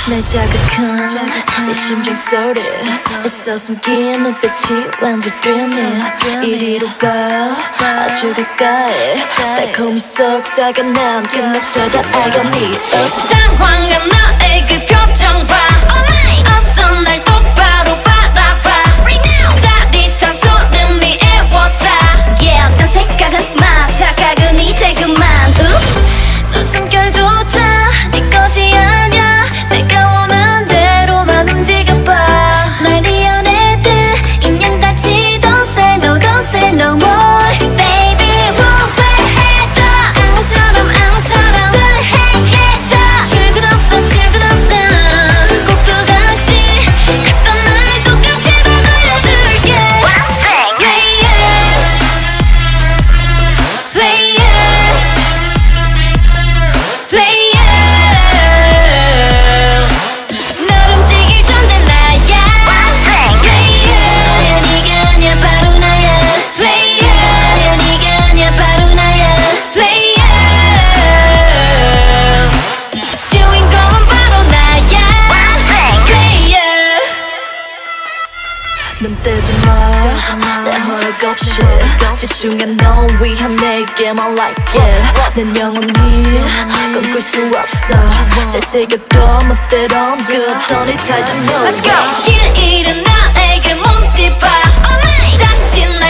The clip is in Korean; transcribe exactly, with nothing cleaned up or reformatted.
날 자극한 내 심장 소리 애써 숨긴 눈빛이 왠지 dreamy 이리로 와 아주 가까이 달콤히 속삭여난 그 맛을 다 I got need 상황한 너의 그 표정 봐 어서 날 똑바로 바라봐 짜릿한 소름이 애워싸 Yeah 어떤 생각은 마 착각은 이제 그만 Oops 넌 숨결조차 네 것이 아냐 내가 원하는 대로만 움직여봐 날 이어내듯 인형같이 Don't say no don't say no more Baby 후회해도 아무처럼 아무처럼 후회해도 출근 없어 출근 없어 꼭두 같이 갔던 날 똑같이 다 돌려줄게 Player Player Player 널 움직일 존재 나야 Player 네가 아니야 바로 나야 Player 네가 아니야 바로 나야 Player 주인공은 바로 나야 Player 눈 떼지 마내 허락 없이 집중해 널 위한 내게만 like it 난 영원히 꿈꿀 수 없어 잘 새겨둬 멋대로는 그던 이 타이틀 Let's go 길 잃은 나에게 몸짓 봐 다시